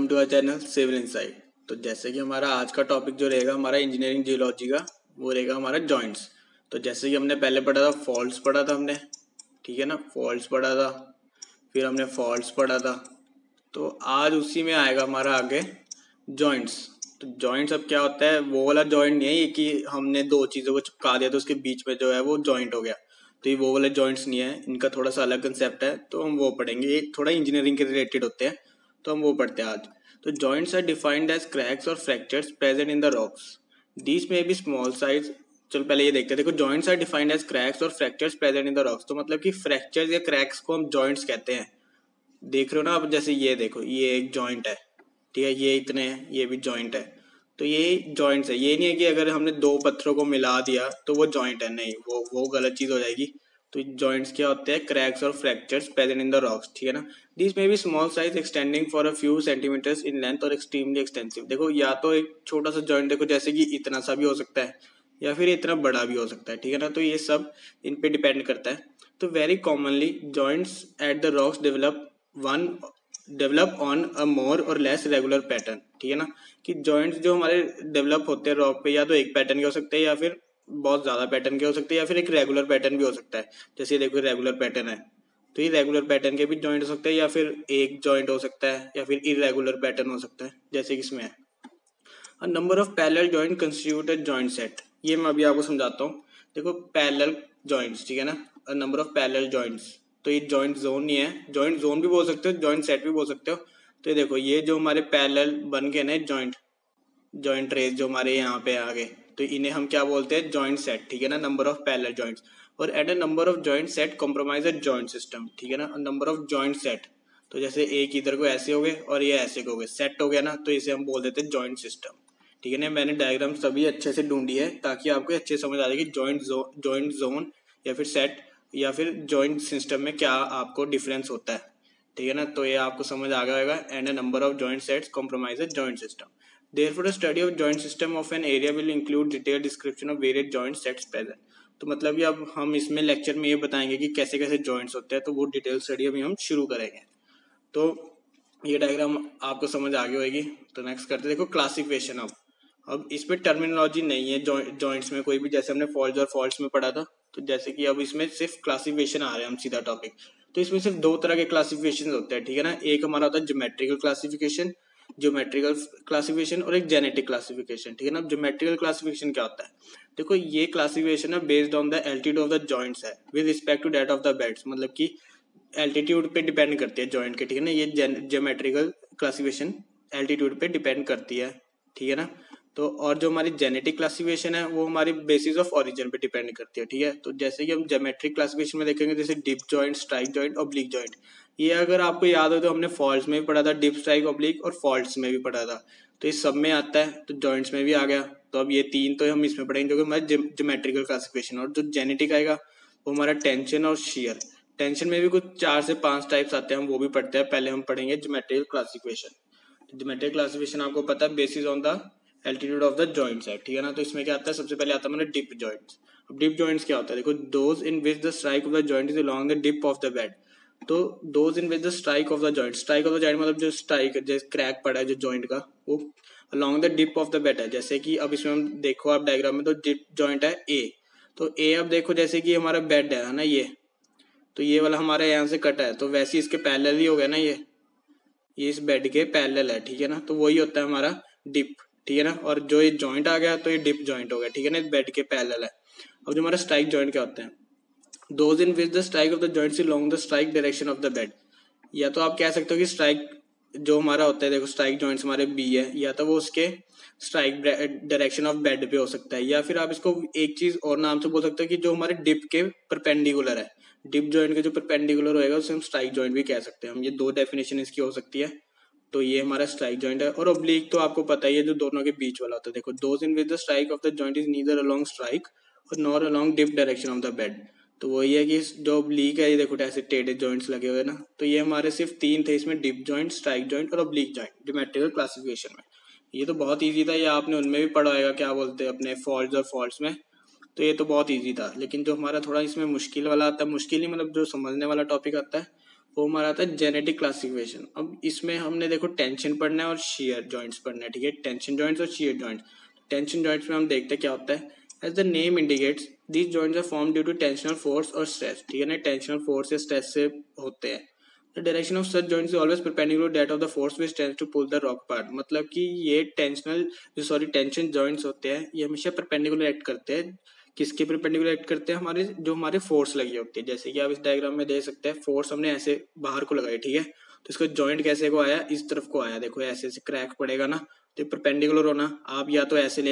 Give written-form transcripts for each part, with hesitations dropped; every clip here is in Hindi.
Welcome to our channel civil insight. तो जैसे कि हमारा आज का टॉपिक जो रहेगा हमारा इंजीनियरिंग जियोलॉजी का, वो रहेगा हमारा जॉइंट्स। तो जैसे कि हमने पहले पढ़ा था फॉल्ट्स पढ़ा था हमने, ठीक है ना, फॉल्ट्स पढ़ा था, फिर हमने फॉल्ट्स पढ़ा था। तो आज उसी में आएगा हमारा आगे जॉइंट्स। तो जॉइंट्स अब क्या होता है, वो वाला जॉइंट नहीं है ये कि हमने दो चीज़ों को चिपका दिया तो उसके बीच में जो है वो जॉइंट हो गया। तो ये वो वाले जॉइंट्स नहीं है, इनका थोड़ा सा अलग कंसेप्ट है, तो हम वो पढ़ेंगे। ये थोड़ा इंजीनियरिंग के रिलेटेड होते हैं, तो हम वो पढ़ते हैं आज। तो joints are defined as cracks और fractures present in the rocks. These may be small size. चलो पहले ये देखते हैं। देखो, joints are defined as cracks और fractures present in the rocks. तो मतलब कि फ्रैक्चर्स या क्रैक्स को हम जॉइंट्स कहते हैं। देख रहे हो ना आप, जैसे ये देखो, ये एक जॉइंट है, ठीक है, ये इतने हैं, ये भी जॉइंट है। तो ये जॉइंट्स है। ये नहीं है कि अगर हमने दो पत्थरों को मिला दिया तो वो जॉइंट है, नहीं, वो गलत चीज़ हो जाएगी। तो जॉइंट्स क्या होते हैं, क्रैक्स और fractures present in the rocks, ठीक है ना। This may be small size extending for a few centimetres in length और एक्सट्रीमली एक्सटेंसिव। देखो, या तो एक छोटा सा जॉइंट देखो, जैसे कि इतना सा भी हो सकता है या फिर इतना बड़ा भी हो सकता है, ठीक है ना। तो ये सब इन पे डिपेंड करता है। तो very commonly joints at the rocks develop on a more और लेस रेगुलर पैटर्न, ठीक है ना। कि जॉइंट्स जो हमारे डेवलप होते हैं रॉक पे, या तो एक पैटर्न के हो सकते हैं या फिर बहुत ज़्यादा पैटर्न के हो सकते हैं, या फिर एक रेगुलर पैटर्न भी हो सकता है। जैसे देखो, रेगुलर पैटर्न है तो ये रेगुलर पैटर्न के भी जॉइंट हो सकते हैं, या फिर एक जॉइंट हो सकता है, या फिर इरेगुलर पैटर्न हो सकता है, जैसे कि इसमें है। A number of parallel joint constitute a joint set। ये मैं अभी आपको समझाता हूँ। देखो, पैरेलल जॉइंट्स, ठीक है ना, a number of parallel joints. तो ये जॉइंट जोन नहीं है, जॉइंट जोन भी बोल सकते हो, जॉइंट सेट भी बोल सकते हो। तो ये देखो, ये जो हमारे पैरेलल बन गए ना जॉइंट रेस जो हमारे यहाँ पे आ गए, तो इन्हें हम क्या बोलते हैं, जॉइंट सेट, ठीक है ना, नंबर ऑफ पैरेलल जॉइंट्स। और at a number of joint set compromise a joint system, ठीक है ना, नंबर ऑफ जॉइंट सेट। तो जैसे एक इधर को ऐसे हो गए और ये ऐसे हो गए, सेट हो गया ना, तो इसे हम बोल देते हैं जॉइंट सिस्टम, ठीक है ना। मैंने डायग्राम सभी अच्छे से ढूंढी है ताकि आपको अच्छे समझ आ जाए कि जॉइंट जोन या फिर सेट या फिर जॉइंट सिस्टम में क्या आपको डिफरेंस होता है, ठीक है ना। तो ये आपको समझ आ गया होगा। And a number of joint sets compromise a joint system. Therefore, a study of joint system of an area will include detailed description of various joint sets present। तो मतलब कि अब हम इसमें लेक्चर में ये बताएंगे कि कैसे कैसे जॉइंट्स होते हैं, तो वो डिटेल स्टडी अभी हम शुरू करेंगे। तो ये डायग्राम आपको समझ आ गई होगी। तो नेक्स्ट करते देखो, क्लासिफिकेशन। अब इसमें टर्मिनोलॉजी नहीं है जॉइंट्स में कोई भी, जैसे हमने फॉल्ट्स और फॉल्ट्स में पढ़ा था। तो जैसे कि अब इसमें सिर्फ क्लासिफिकेशन आ रहे हैं, हम सीधा टॉपिक। तो इसमें सिर्फ दो तरह के क्लासिफिकेशन होते हैं, ठीक है ना। एक हमारा होता है ज्योमेट्रिकल क्लासिफिकेशन और एक जेनेटिक क्लासिफिकेशन, ठीक है ना। ज्योमेट्रिकल क्लासिफिकेशन क्या होता है, देखो, ये क्लासिफिकेशन है based on the altitude of the joints है with respect to that of the beds. मतलब कि एल्टीट्यूड पे डिपेंड करती है जॉइंट के, ठीक है ना। ये ज्योमेट्रिकल क्लासिफिकेशन एल्टीट्यूड पे डिपेंड करती है, ठीक है ना। तो और जो हमारी जेनेटिक क्लासिफिकेशन है वो हमारी बेसिस ऑफ ओरिजिन पे डिपेंड करती है, ठीक है। तो जैसे कि हम ज्योमेट्रिक क्लासिफिकेशन में देखेंगे, जैसे dip joint, strike joint, oblique joint. ये अगर आपको याद हो तो हमने फॉल्ट्स में भी पढ़ा था, डिप, स्ट्राइक, ऑब्लिक, और फॉल्ट्स में भी पढ़ा था। तो ये सब में आता है, तो जॉइंट्स में भी आ गया। तो अब ये तीन तो हम इसमें पढ़ेंगे, जो कि हमारे ज्योमेट्रिकल क्लासिफिकेशन। और जो जेनेटिक आएगा वो हमारा टेंशन और शियर। टेंशन में भी कुछ 4 से 5 टाइप्स आते हैं, हम वो भी पढ़ते हैं। पहले हम पढ़ेंगे ज्योमेट्रिकल क्लासिफिकेशन। ज्योमेट्रिकल क्लासिफिकेशन आपको पता है, basis on the altitude of the joints है, ठीक है ना। तो इसमें क्या आता है, सबसे पहले आता है हमारा डिप जॉइंट्स। अब डिप जॉइंट्स क्या होता है, देखो, those in which the strike of the joint is along the dip of the bed. तो those in which the strike of the joint, strike of the joint मतलब जो स्ट्राइक, जैसे क्रैक पड़ा है जो जॉइंट का, वो along the dip of the bed है। जैसे कि अब इसमें हम देखो आप डायग्राम में, तो डिप जॉइंट है ए। तो ए अब देखो, जैसे कि हमारा बेड है ना, ये तो ये वाला हमारे यहाँ से कटा है, तो वैसे इसके पैरेलल ही हो गया ना, ये इस बेड के पैरेलल है, ठीक है ना। तो वही होता है हमारा डिप, ठीक है ना। और जो ये जॉइंट आ गया तो ये डिप जॉइंट हो गया, ठीक है ना, इस बेड के पैरेलल है। अब जो हमारा स्ट्राइक जॉइंट क्या होता है, those in which the strike of the joints along the strike direction of the bed. या तो आप कह सकते हो कि स्ट्राइक जो हमारा होता है, देखो, स्ट्राइक जॉइंट्स हमारे बी है, या तो वो उसके स्ट्राइक डायरेक्शन ऑफ बेड पे हो सकता है, या फिर आप इसको एक चीज और नाम से बोल सकते हो कि जो हमारे डिप के परपेंडिकुलर है। डिप जॉइंट के जो परपेंडिकुलर होएगा उसे हम स्ट्राइक जॉइंट भी कह सकते हैं हम। ये दो डेफिनेशन इसकी हो सकती है। तो ये हमारा स्ट्राइक जॉइंट है। और ओब्लिक तो आपको पता ही है, जो दोनों के बीच वाला होता है। देखो, those in which the strike of the joint is neither along strike और nor along dip direction of the bed. तो वही है कि जो ओब्लिक है, ये देखो ऐसे टेढ़े जॉइंट्स लगे हुए ना। तो ये हमारे सिर्फ 3 थे इसमें, डिप जॉइंट, स्ट्राइक जॉइंट और ओब्लिक जॉइंट, ज्योमेट्रिकल क्लासिफिकेशन में। ये तो बहुत ईजी था, ये आपने उनमें भी पढ़ा होगा, क्या बोलते हैं अपने फॉल्ट्स और फॉल्ट्स में। तो ये तो बहुत ईजी था। लेकिन जो हमारा थोड़ा इसमें मुश्किल वाला आता है, मुश्किल ही मतलब जो समझने वाला टॉपिक आता है, वो हमारा आता है जेनेटिक क्लासिफिकेशन। अब इसमें हमने देखो टेंशन पढ़ना है और शियर जॉइंट्स पढ़ना है, ठीक है, टेंशन जॉइंट्स और शियर जॉइंट्स। टेंशन जॉइंट्स में हम देखते हैं क्या होता है, as the name indicates these joints are form due to tensional force और स्ट्रेस, ठीक है ना, टेंशनल फोर्स या स्ट्रेस से होते हैं। The direction of such joints is always perpendicular that of the force which tends to pull the rock apart, मतलब कि ये टेंशन जॉइंट्स होते हैं ये हमेशा परपेंडिकुलर एक्ट करते हैं। किसके परपेंडिकुलर एक्ट करते हैं, हमारे जो हमारे फोर्स लगी होती है। जैसे कि आप इस डायग्राम में देख सकते हैं, फोर्स हमने ऐसे बाहर को लगाई, ठीक है, तो इसका जॉइंट कैसे को आया, इस तरफ को आया, देखो ऐसे ऐसे क्रैक पड़ेगा ना, तो परपेंडिकुलर होना। आप या तो ऐसे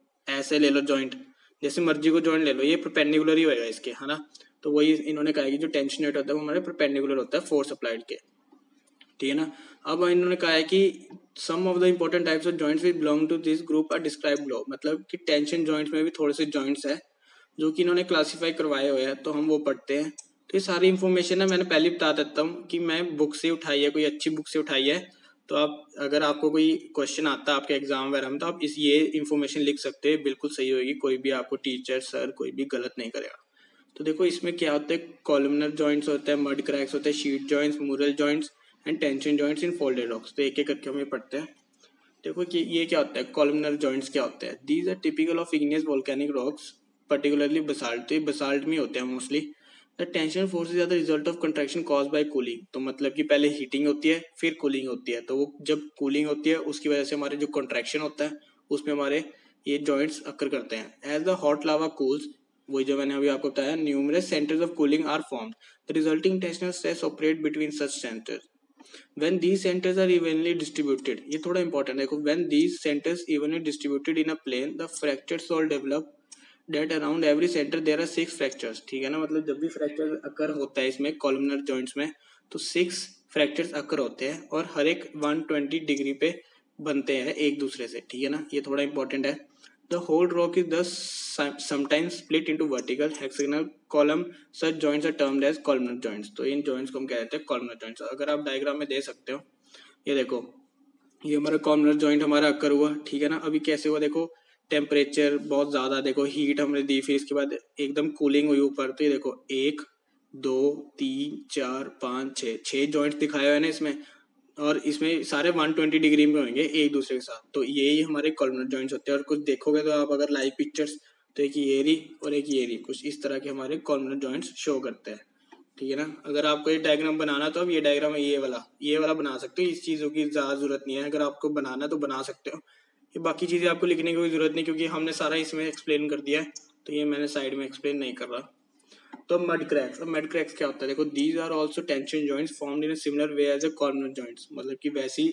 ले लो जॉइंट, जैसे मर्जी को जॉइंट ले लो, ये परपेंडिकुलर ही होगा इसके, है ना। तो वही इन्होंने कहा कि जो टेंशन रेट होता है वो हमारे परपेंडिकुलर होता है फोर्स अप्लाइड के, ठीक है ना। अब इन्होंने कहा है कि some of the important types of joints which belong to this group are describe below, मतलब कि टेंशन जॉइंट्स में भी थोड़े से जॉइंट्स है जो कि इन्होंने क्लासीफाई करवाए हुए हैं, तो हम वो पढ़ते हैं। तो ये सारी इन्फॉर्मेशन है मैंने पहले बता देता हूँ कि मैं बुक से उठाई है, कोई अच्छी बुक से उठाई है। तो आप अगर आपको कोई क्वेश्चन आता है आपके एग्जाम वगैरह में, तो आप ये इन्फॉर्मेशन लिख सकते हैं, बिल्कुल सही होगी, कोई भी आपको टीचर सर कोई भी गलत नहीं करेगा। तो देखो इसमें क्या होता है, कॉलमनर जॉइंट्स होते हैं, मड क्रैक्स होते हैं, sheet joints, mural joints and tension joints in folded rocks. तो एक एक करके हम ये पढ़ते हैं। देखो कि ये क्या होता है, कॉलमनर जॉइंट्स क्या होते हैं, these are typical of igneous volcanic rocks particularly basalt, तो ये बसाल्ट में होते हैं mostly. The tension forces are the result of contraction caused by cooling, तो मतलब कि पहले हीटिंग होती है फिर कूलिंग होती है, तो वो जब कूलिंग होती है उसकी वजह से हमारे जो कंट्रैक्शन होता है उसमें हमारे ये जॉइंट्स अक्कर करते हैं। As the hot lava cools, वही जो मैंने अभी आपको बताया, numerous centres of cooling are formed, the resulting tensional stress operate between such centres when these centers are evenly distributed, ये थोड़ा इंपॉर्टेंट है देखो, when these centers evenly distributed in a plane the fractures all develop that around every center there are 6 fractures, ठीक है ना, मतलब जब भी फ्रैक्चर अकर होता है इसमें कॉलमनर जॉइंट्स में तो 6 फ्रैक्चर्स अकर होते हैं और हर एक 120 डिग्री पे बनते हैं एक दूसरे से, ठीक है ना, ये थोड़ा इंपॉर्टेंट है। The whole rock is thus sometimes split into vertical hexagonal column. Such joints are termed as columnar joints. तो इन joints को हम कहते हैं columnar joints। अगर आप डायग्राम में देख सकते हो, ये देखो ये हमारा columnar joint हमारा अक्कर हुआ, ठीक है ना। अभी कैसे हुआ देखो, टेम्परेचर बहुत ज़्यादा, देखो हीट हमने दी, फिर इसके बाद एकदम कूलिंग हुई ऊपर, तो ये देखो 1 2 3 4 5 6 जॉइंट्स दिखाए हुए हैं ना इसमें, और इसमें सारे 120 डिग्री में होंगे एक दूसरे के साथ, तो यही हमारे कॉलमनर जॉइंट्स होते हैं। और कुछ देखोगे तो आप अगर लाइव पिक्चर्स, तो एक ये रही और एक ये रही, कुछ इस तरह के हमारे कॉलमनर जॉइंट्स शो करते हैं, ठीक है ना। अगर आपको ये डायग्राम बनाना तो अब ये डायग्राम ये वाला बना सकते हो, इस चीज़ों की ज़्यादा जरूरत नहीं है, अगर आपको बनाना तो बना सकते हो। ये बाकी चीज़ें आपको लिखने की कोई ज़रूरत नहीं, क्योंकि हमने सारा इसमें एक्सप्लेन कर दिया है, तो ये मैंने साइड में एक्सप्लेन नहीं कर रहा। तो मड क्रैक्स, अब मड क्रैक्स क्या होता है देखो, these are also tension joints formed in a similar way as a columnar joints, मतलब कि वैसी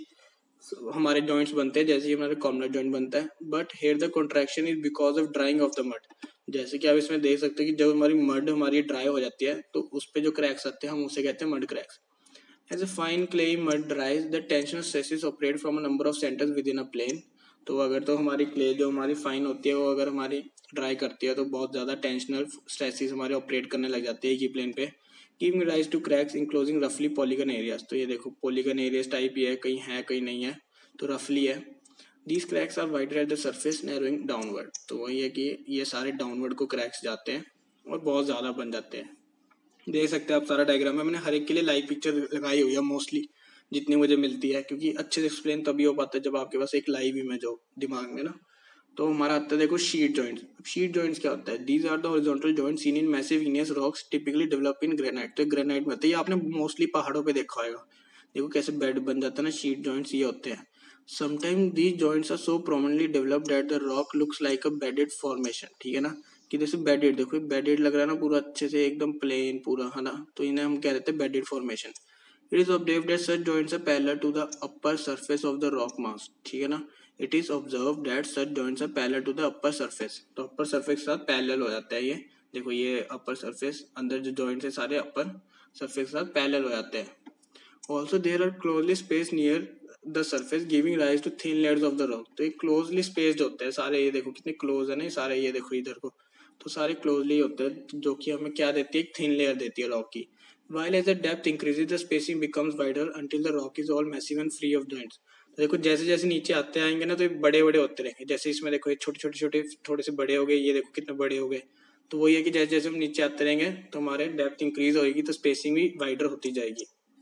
हमारे जॉइंट्स बनते हैं जैसे ही हमारे कॉलमनर जॉइंट बनता है, but here the contraction is because of drying of the mud. जैसे कि आप इसमें देख सकते हैं कि जब हमारी मड हमारी ड्राई हो जाती है तो उस पर जो क्रैक्स आते हैं हम उसे कहते हैं mud cracks. As a fine clayey mud dries the tension stresses operate from a number of centres within a plane. तो अगर तो हमारी क्ले जो हमारी फाइन होती है वो अगर हमारी ड्राई करती है तो बहुत ज़्यादा टेंशनल स्ट्रेसेस हमारे ऑपरेट करने लग जाते हैं एक ही प्लेन पे, giving rise to cracks enclosing रफली पॉलीगन एरियाज। तो ये देखो पॉलीगन एरियाज टाइप ही है, कहीं नहीं है, तो रफली है। These cracks are wider at the surface narrowing downward, तो वही है कि ये सारे डाउनवर्ड को क्रैक्स जाते हैं और बहुत ज़्यादा बन जाते हैं। देख सकते हैं आप सारा डायग्राम में मैंने हर एक के लिए लाइव पिक्चर लगाई हुई है मोस्टली, जितनी मुझे मिलती है, क्योंकि अच्छे से एक्सप्लेन तभी हो पाता है जब आपके पास एक लाइव इमेज हो दिमाग में ना। तो हमारा आता है देखो शीट जॉइंट्स। शीट जॉइंट्स क्या होता है, these are the horizontal joints seen in massive igneous rocks typically develop in granite. तो ग्रेनाइट में होता है, ये आपने मोस्टली पहाड़ों पे देखा होगा, देखो कैसे बेड बन जाता है ना, शीट जॉइंट्स ये होते हैं। Sometime these joints are so prominently developed that the rock looks like a bedded formation, ठीक है ना, कि जैसे बेडेड, देखो बेडेड लग रहा है ना पूरा अच्छे से एकदम प्लेन पूरा, है ना, तो इन्हें हम कह देते हैं bedded formation. It is observed that such joints are parallel to the upper surface of the rock mass, ठीक है ना, it is observed that such joints are parallel to the upper surface, तो अपर सरफेस के साथ पैरेलल हो जाता है ये, देखो ये अपर सरफेस, अंदर जो जॉइंट्स है सारे अपर सरफेस के साथ पैरेलल हो जाते हैं। Also there are closely space near the surface giving rise to thin layers of the rock. तो ये क्लोजली स्पेस्ड होते हैं सारे, ये देखो कितने क्लोज है ना सारे, ये देखो इधर को, तो सारे क्लोजली होते हैं, जो कि हमें क्या देती है, एक थिन लेयर देती है रॉक की। While as the depth increases, the spacing becomes wider until the rock is all massive and free of joints. तो देखो जैसे जैसे नीचे आते आएंगे ना तो ये बड़े बड़े होते रहेंगे, जैसे इसमें देखो ये छोटे थोड़े से बड़े हो गए, ये देखो कितने बड़े हो गए। तो वही है कि जैसे जैसे हम नीचे आते रहेंगे तो हमारे डेप्थ इंक्रीज होगी तो स्पेसिंग भी वाइडर होती जाएगी।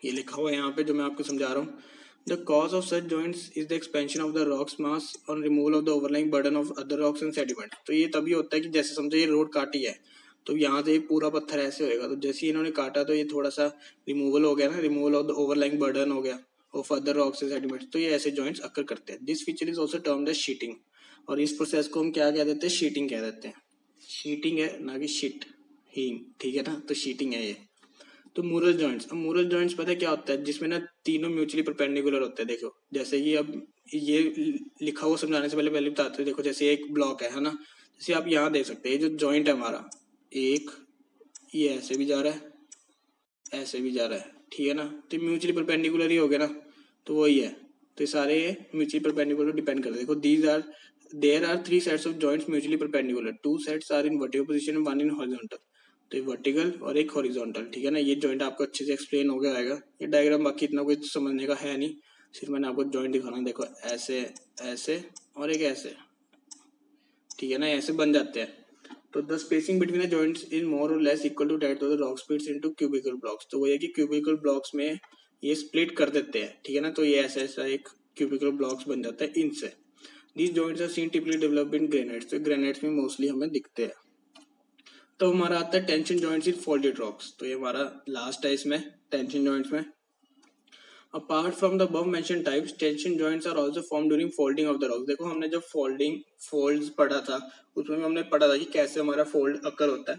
ये लिखा हुआ है यहाँ पे जो मैं आपको समझा रहा हूँ। The cause of such joints is the expansion of the rocks mass और removal of the overlying burden of other rocks and sediment. तो ये तभी होता है कि जैसे समझो ये रोड काटी है तो यहाँ से पूरा पत्थर ऐसे होएगा, तो जैसे इन्होंने काटा तो ये थोड़ा सा रिमूवल हो गया ना, removal of the overlying burden हो गया of other rocks and sediment. तो ये ऐसे जॉइंट्स अकर करते हैं। This feature is also termed as sheeting, और इस प्रोसेस को हम क्या कह देते हैं, शीटिंग कह देते हैं। शीटिंग है ना कि शिट हींग, ठीक है ना, तो शीटिंग है ये। तो मूरल जॉइंट्स, अब मूरल जॉइंट्स पता है क्या होता है, जिसमें ना तीनों म्यूचुअली परपेंडिकुलर होते हैं। देखो जैसे कि अब ये लिखा हुआ समझाने से पहले बताते हैं। देखो जैसे एक ब्लॉक है ना, जैसे आप यहाँ देख सकते हैं जो जॉइंट है हमारा एक, ये ऐसे भी जा रहा है ऐसे भी जा रहा है, ठीक है ना, तो म्यूचुअली परपेंडिकुलर ही हो गया ना, तो वही है। तो ये सारे म्यूचुअली परपेंडिकुलर डिपेंड करते हैं। देखो there are 3 sets of joints mutually perpendicular, 2 sets are in vertical position, 1 in horizontal. तो ये वर्टिकल और एक हॉरिजॉन्टल, ठीक है ना। ये जॉइंट आपको अच्छे से एक्सप्लेन हो गया आएगा। ये डायग्राम बाकी इतना कुछ समझने का है नहीं, सिर्फ मैंने आपको जॉइंट दिखाना। देखो ऐसे ऐसे और एक ऐसे, ठीक है ना, ऐसे बन जाते हैं। तो the spacing between the joints is more और less equal to that of the rock splits into cubical blocks. तो वो ये कि क्यूबिकल ब्लॉक्स में ये स्प्लिट कर देते हैं, ठीक है ना। तो ये ऐसा ऐसा एक क्यूबिकल ब्लॉक्स बन जाता है इनसे। These joints are seen typically developed in granites. तो ग्रेनाइट्स में मोस्टली हमें दिखते हैं। तो हमारा आता है tension joints in folded rocks. तो ये हमारा लास्ट है इसमें टेंशन जॉइंट्स में। Apart from the above mentioned types, tension joints are also formed during folding of the rocks. देखो हमने जब folds पढ़ा था उसमें भी हमने पढ़ा था कि कैसे हमारा fold अकर होता है।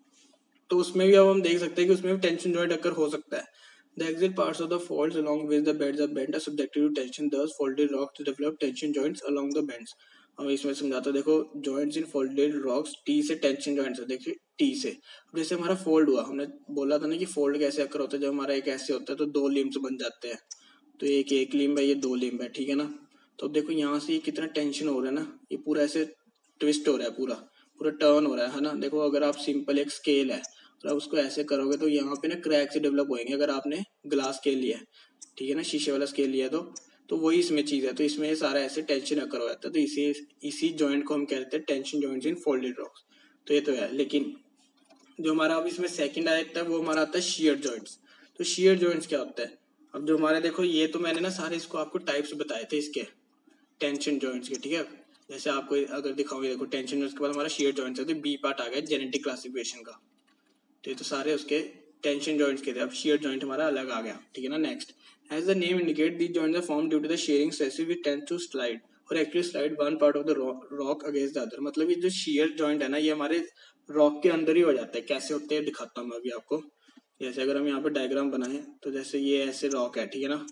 तो उसमें भी अब हम देख सकते हैं कि उसमें भी टेंशन जॉइंट अकर हो सकता है। The axial parts of the folds along which the beds are bent are subjected to tension. Thus, folded rocks develop tension joints along the bends. अब इसमें समझाता, देखो joints in folded rocks T से टेंशन joints है। देखिए T से, जैसे हमारा फोल्ड हुआ, हमने बोला था ना कि फोल्ड कैसे अकर होता है, जब हमारा एक ऐसे होता है तो 2 लिम्स बन जाते हैं। तो एक लिम्ब है, ये 2 लिम्ब है, ठीक है ना। तो देखो यहाँ से ये कितना टेंशन हो रहा है ना, ये पूरा ऐसे ट्विस्ट हो रहा है, पूरा पूरा टर्न हो रहा है ना। देखो अगर आप सिंपल एक स्केल है और आप उसको ऐसे करोगे तो यहाँ पे ना क्रैक से डेवलप होएंगे। अगर आपने ग्लास स्केल लिया है, ठीक है ना, शीशे वाला स्केल लिया तो वही इसमें चीज़ है। तो इसमें ये सारा ऐसे टेंशन अकर हो जाता है। तो इसी जॉइंट को हम कहते हैं tension joints in folded rocks. तो ये तो है, लेकिन जो हमारा अब इसमें सेकंड आता है वो हमारा आता है शियर जॉइंट्स। तो शियर जॉइंट्स क्या होता है, अब जो हमारे देखो ये तो मैंने ना सारे इसको आपको टाइप्स बताए थे इसके टेंशन जॉइंट्स के, ठीक है। जैसे आपको अगर दिखाओगे, देखो टेंशन जॉइंट्स के बाद हमारा शियर जॉइंट्स है, तो बी पार्ट आ गया जेनेटिक क्लासिफिकेशन का। तो ये तो सारे उसके टेंशन जॉइंट्स के थे। अब शियर जॉइंट हमारा अलग आ गया, ठीक है ना। Next, as the name indicate these joints are form due to the shearing stresses which tend to slide or actually slide one part of the rock against the other. मतलब ये जो शियर जॉइंट है ना, ये हमारे रॉक के अंदर ही हो जाता है। कैसे होते हैं दिखाता हूँ मैं अभी आपको। जैसे अगर हम यहाँ पे डायग्राम बनाए तो जैसे ये ऐसे रॉक है, ठीक है ना,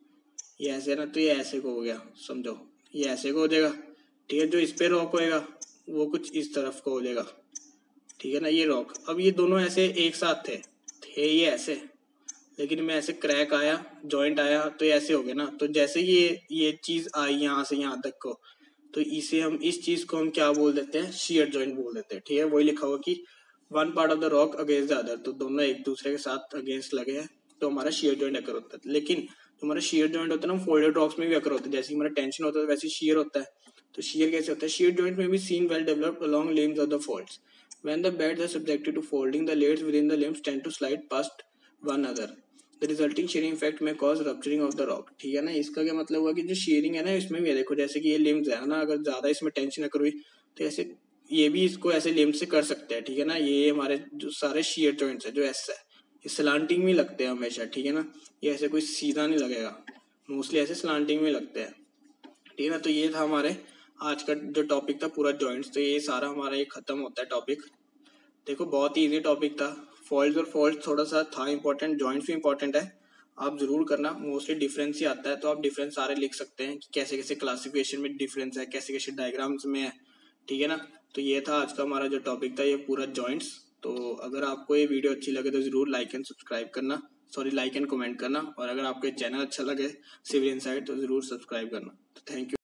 ये ऐसे ना, तो ये ऐसे को हो गया, समझो ये ऐसे को हो जाएगा, ठीक है। जो इस पे रॉक होएगा वो कुछ इस तरफ को हो जाएगा, ठीक है ना, ये रॉक। अब ये दोनों ऐसे एक साथ थे ये ऐसे, लेकिन मैं ऐसे क्रैक आया, जॉइंट आया, तो ये ऐसे हो गया ना। तो जैसे ये चीज आई यहाँ से यहाँ तक को, तो इस चीज को हम क्या बोल देते हैं, शियर जॉइंट बोल देते हैं, ठीक है। वही लिखा हुआ कि one part of the rock against the other, तो दोनों एक दूसरे के साथ अगेंस्ट लगे हैं, तो हमारा शियर जॉइंट अकर होता है। लेकिन हमारा शियर जॉइंट होता है ना, फोल्डेड रॉक्स में भी अकर होता है। जैसे हमारा टेंशन होता है वैसे शियर होता है। तो शियर कैसे होता है, शियर जॉइंट में भी seen well developed along limbs of the folds. When the beds are subjected to folding, the layers within the limbs tend to slide past one another. The resulting shearing effect may cause rupturing of the rock. ठीक है ना। इसका क्या मतलब हुआ कि जो shearing है ना, इसमें भी है। देखो जैसे कि ये लिम्स है ना, अगर ज्यादा इसमें टेंशन अकर हुई तो ऐसे ये भी इसको ऐसे लिम्स से कर सकते हैं, ठीक है ना। ये हमारे जो सारे शियर जॉइंट्स है जो ऐसा है, ये स्लांटिंग में लगते हैं हमेशा, ठीक है ना। ये ऐसे कोई सीधा नहीं लगेगा, मोस्टली ऐसे स्लांटिंग में लगते हैं, ठीक है ना। तो ये था हमारे आज का जो टॉपिक था पूरा जॉइंट्स। तो ये सारा हमारा ये खत्म होता है टॉपिक। देखो बहुत ही इजी टॉपिक था। फॉल्ट्स और फॉल्ट्स थोड़ा सा था इंपॉर्टेंट, जॉइंट्स भी इंपॉर्टेंट है, आप जरूर करना। मोस्टली डिफरेंस ही आता है, तो आप डिफरेंस सारे लिख सकते हैं कि कैसे कैसे क्लासिफिकेशन में डिफरेंस है, कैसे कैसे डायग्राम्स में है, ठीक है ना। तो ये था आज का हमारा जो टॉपिक था, ये पूरा जॉइंट्स। तो अगर आपको ये वीडियो अच्छी लगे तो जरूर लाइक एंड सब्सक्राइब करना, सॉरी लाइक एंड कमेंट करना। और अगर आपको ये चैनल अच्छा लगे सिविल इनसाइट तो जरूर सब्सक्राइब करना। तो थैंक यू।